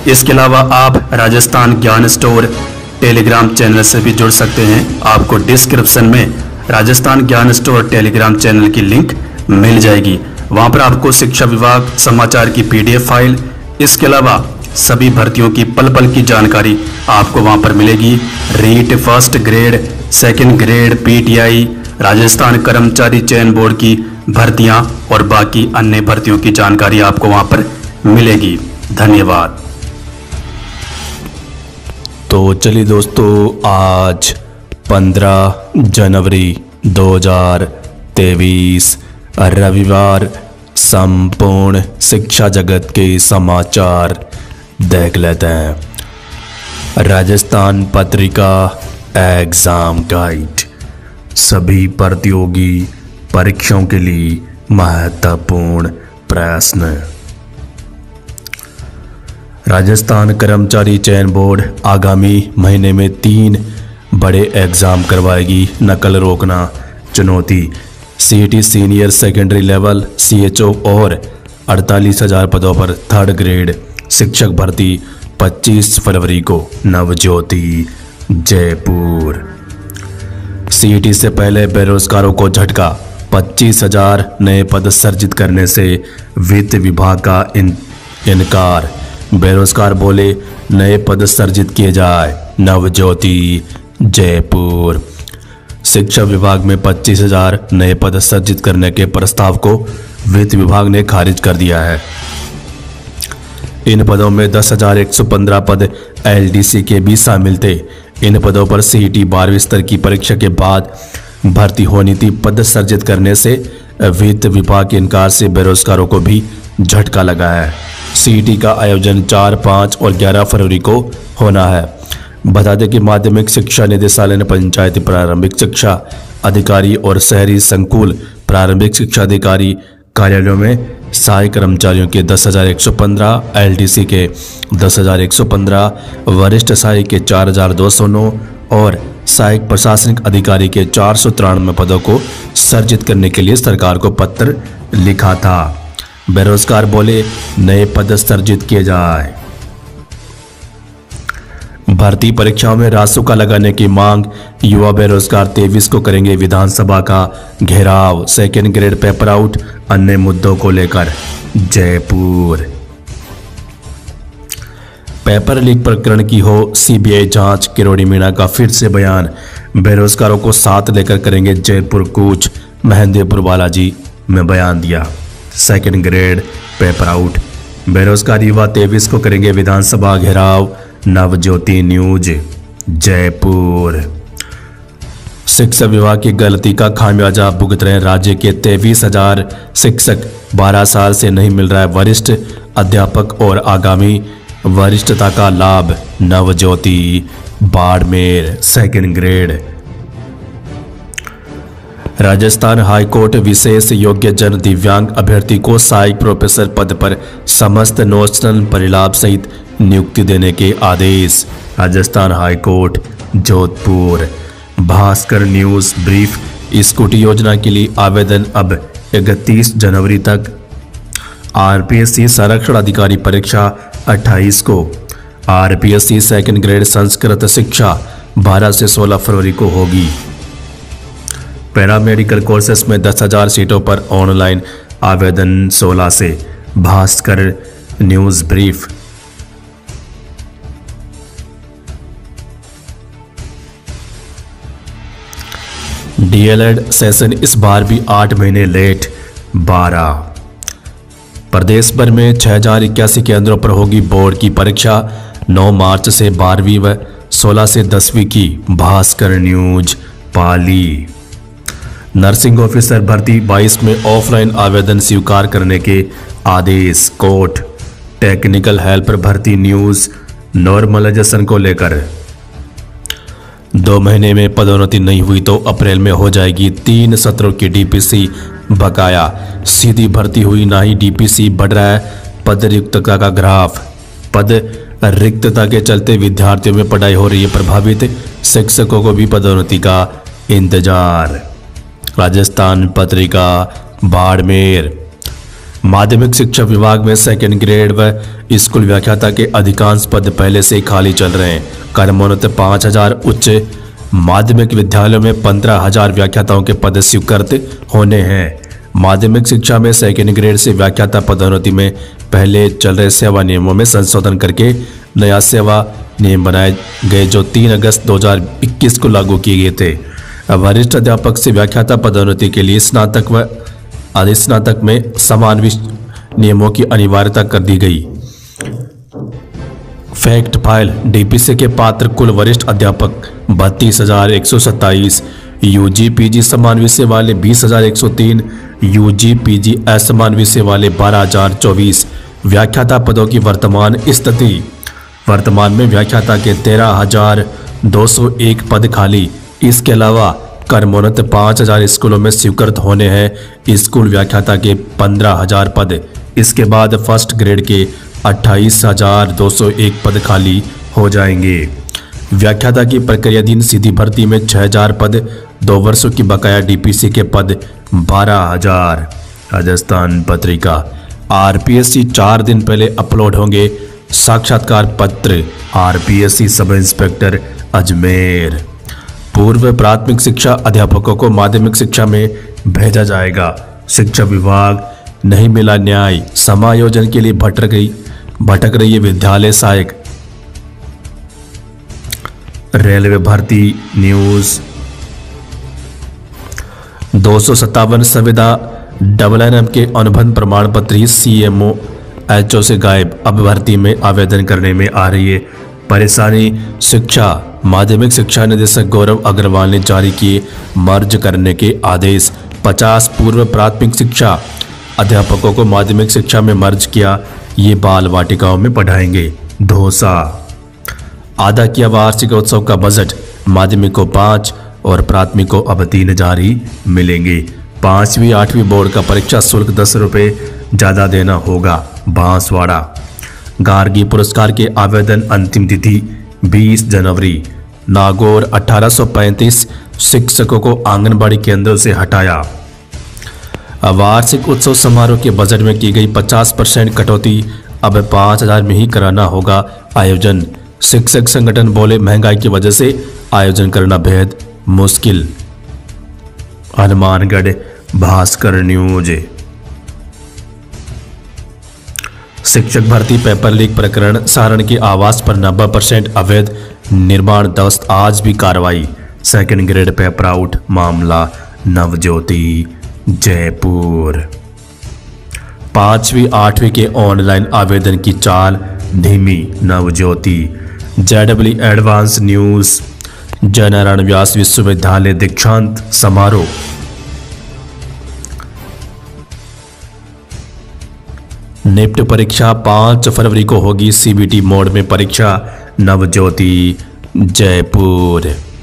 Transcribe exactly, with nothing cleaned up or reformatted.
इसके अलावा आप Rajasthan Gyan store telegram channel से भी जुड़ सकते हैं। आपको डिस्क्रिप्शन में Rajasthan Gyan store telegram channel की लिंक मिल जाएगी। वहां पर आपको शिक्षा विभाग समाचार की पीडीएफ फाइल, इसके अलावा सभी भर्तियों की पल पल की जानकारी आपको वहां पर मिलेगी। REET, first grade, second grade, PTI, Rajasthan कर्मचारी चयन बोर्ड की भर्तियां और बाकी अन्य भर्तियों की जानकारी आपको वहां पर मिलेगी। धन्यवाद। तो चलिए दोस्तों, आज पंद्रह जनवरी दो हज़ार तेईस रविवार संपूर्ण शिक्षा जगत के समाचार देख लेते हैं। राजस्थान पत्रिका एग्जाम गाइड सभी प्रतियोगी परीक्षाओं के लिए महत्वपूर्ण प्रश्न। राजस्थान कर्मचारी चयन बोर्ड आगामी महीने में तीन बड़े एग्जाम करवाएगी। नकल रोकना चुनौती, CET senior secondary level CHO और अड़तालीस हजार पदों पर थर्ड ग्रेड शिक्षक भर्ती पच्चीस फरवरी को नवज्योति जयपुर। सीईटी से पहले बेरोजगारों को झटका, पच्चीस हजार नए पद सृजित करने से वित्त विभाग का इन, इनकार। बेरोजगार बोले नए पद सृजित किए जाए, नवज्योति जयपुर। शिक्षा विभाग में पच्चीस हजार नए पद सृजित करने के प्रस्ताव को वित्त विभाग ने खारिज कर दिया है। इन पदों में दस हजार एक सौ पंद्रह पद एलडीसी के भी शामिल थे। इन पदों पर सीईटी बारहवीं स्तर की परीक्षा के बाद भर्ती होनी थी। पद सृजित करने से वित्त विभाग के इनकार से बेरोजगारों को भी झटका लगा है। सीईटी का आयोजन चार, पाँच और ग्यारह फरवरी को होना है। बता दें कि माध्यमिक शिक्षा निदेशालय ने पंचायती प्रारंभिक शिक्षा अधिकारी और शहरी संकुल प्रारंभिक शिक्षा अधिकारी कार्यालयों में सहायक कर्मचारियों के दस हजार एक सौ पंद्रह, एलडीसी के दस हजार एक सौ पंद्रह, वरिष्ठ सहायक के चार हजार दो सौ नौ और सहायक प्रशासनिक अधिकारी के चार सौ तिरानवे पदों को सृजित करने के लिए सरकार को पत्र लिखा था। बेरोजगार बोले नए पद सृजित किए जाए। भर्ती परीक्षाओं में रासुका लगाने की मांग, युवा बेरोजगार तेईस को करेंगे विधानसभा का घेराव। सेकेंड ग्रेड पेपर आउट, अन्य मुद्दों को लेकर जयपुर। पेपर लीक प्रकरण की हो सीबीआई जांच, किरोड़ी मीणा का फिर से बयान। बेरोजगारों को साथ लेकर करेंगे जयपुर कूच, महेंद्रपुर बालाजी में बयान दिया। सेकेंड ग्रेड पेपर आउट, बेरोजगार युवा तेईस को करेंगे विधानसभा घेराव, नवज्योति न्यूज जयपुर। शिक्षा विभाग की गलती का खामियाजा भुगत रहे राज्य के तेईस हजार शिक्षक। बारह साल से नहीं मिल रहा है वरिष्ठ अध्यापक और आगामी वरिष्ठता का लाभ, Navjyoti Barmer. Second grade Rajasthan high court विशेष योग्य जन दिव्यांग अभ्यर्थी को सहायक प्रोफेसर पद पर समस्त नोशनल परिलाभ सहित नियुक्ति देने के आदेश। Rajasthan high court Jodhpur. Bhaskar news brief, scooty योजना के लिए आवेदन अब इकतीस जनवरी तक। आरपीएससी संरक्षण अधिकारी परीक्षा अट्ठाईस को। आरपीएससी सेकंड ग्रेड संस्कृत शिक्षा बारह से सोलह फरवरी को होगी। पैरामेडिकल कोर्सेस में दस हजार सीटों पर ऑनलाइन आवेदन सोलह से। Bhaskar news brief. DElEd session इस बार भी आठ महीने लेट। बारह प्रदेश भर में छह हजार इक्यासी केंद्रों पर होगी बोर्ड की परीक्षा। नौ मार्च से बारहवीं व सोलह से दसवीं की। Bhaskar news Pali. Nursing officer भर्ती बाईस में ऑफलाइन आवेदन स्वीकार करने के आदेश कोर्ट। टेक्निकल हेल्पर भर्ती न्यूज नॉर्मलाइजेशन को लेकर। दो महीने में पदोन्नति नहीं हुई तो अप्रैल में हो जाएगी तीन सत्रों की डीपीसी बकाया। सीधी भर्ती हुई ना ही डीपीसी बढ़ रहा है पद रिक्तता का ग्राफ। पद रिक्तता के चलते विद्यार्थियों में पढ़ाई हो रही है प्रभावित। शिक्षकों को भी पदोन्नति का इंतजार। राजस्थान पत्रिका बाड़मेर। माध्यमिक शिक्षा विभाग में सेकेंड ग्रेड व स्कूल व्याख्याता के अधिकांश पद पहले से ही खाली चल रहे हैं। क्रमोन्नत पाँच हजार उच्च माध्यमिक विद्यालयों में पंद्रह हजार व्याख्याताओं के पद स्वीकृत होने हैं। माध्यमिक शिक्षा में सेकेंड ग्रेड से व्याख्याता पदोन्नति में पहले चल रहे सेवा नियमों में संशोधन करके नया सेवा नियम बनाए गए जो तीन अगस्त दो हजार इक्कीस को लागू किए गए थे। वरिष्ठ अध्यापक से व्याख्याता पदोन्नति के लिए स्नातक व अधिस्नातक में समान नियमों की अनिवार्यता कर दी गई। फैक्ट फाइल डीपीसी के पात्र कुल वरिष्ठ अध्यापक बत्तीस हजार एक सौ सत्ताईस, यूजी पीजी समान विषय वाले बीस हजार एक सौ तीन, यूजी पीजी असमान विषय वाले बारह हजार चौबीस। व्याख्याता पदों की वर्तमान स्थिति। वर्तमान में व्याख्याता के तेरह हजार दो सौ एक पद खाली। इसके अलावा क्रमोन्नत पाँच हजार स्कूलों में स्वीकृत होने हैं स्कूल व्याख्याता के पंद्रह हजार पद। इसके बाद फर्स्ट ग्रेड के अट्ठाईस हजार दो सौ एक पद खाली हो जाएंगे। व्याख्याता की प्रक्रियाधीन सीधी भर्ती में छह हजार पद, दो वर्षों की बकाया डीपीसी के पद बारह हजार। राजस्थान पत्रिका। आरपीएससी चार दिन पहले अपलोड होंगे साक्षात्कार पत्र। RPSC sub inspector Ajmer. पूर्व प्राथमिक शिक्षा अध्यापकों को माध्यमिक शिक्षा में भेजा जाएगा। शिक्षा विभाग नहीं मिला न्याय। समायोजन के लिए भटक गई भटक रही है विद्यालय सहायक। रेलवे भर्ती न्यूज। दो सौ सत्तावन संविदा डबल एन एम के अनुबंध प्रमाण पत्र सीएमओ एचओ से गायब। अब भर्ती में आवेदन करने में आ रही है परेशानी। शिक्षा माध्यमिक शिक्षा निदेशक गौरव अग्रवाल ने जारी किए मर्ज करने के आदेश। पचास पूर्व प्राथमिक शिक्षा अध्यापकों को माध्यमिक शिक्षा में मर्ज किया। ये बाल वाटिकाओं में पढ़ाएंगे। धोसा। आधा किया वार्षिक उत्सव का बजट। माध्यमिक को पाँच और प्राथमिक को अब तीन जारी मिलेंगे। पांचवी आठवीं बोर्ड का परीक्षा शुल्क दस रुपये ज़्यादा देना होगा। बांसवाड़ा। गार्गी पुरस्कार के आवेदन अंतिम तिथि बीस जनवरी। नागौर अठारह सौ पैंतीस शिक्षकों को आंगनबाड़ी केंद्रों से हटाया। वार्षिक उत्सव समारोह के बजट में की गई पचास परसेंट कटौती। अब पाँच हजार में ही कराना होगा आयोजन। शिक्षक संगठन बोले महंगाई की वजह से आयोजन करना बेहद मुश्किल। हनुमानगढ़ भास्कर न्यूज। शिक्षक भर्ती पेपर लीक प्रकरण। सारण के आवास पर नब्बे परसेंट अवैध निर्माण ध्वस्त। आज भी कार्रवाई। सेकंड ग्रेड पेपर आउट मामला नवज्योति जयपुर। पांचवी आठवीं के ऑनलाइन आवेदन की चाल धीमी। Navjyoti. JW advance news. Jainarayan Vyas विश्वविद्यालय दीक्षांत समारोह। निफ्ट परीक्षा पाँच फरवरी को होगी। सीबीटी मोड में परीक्षा। नवज्योति जयपुर।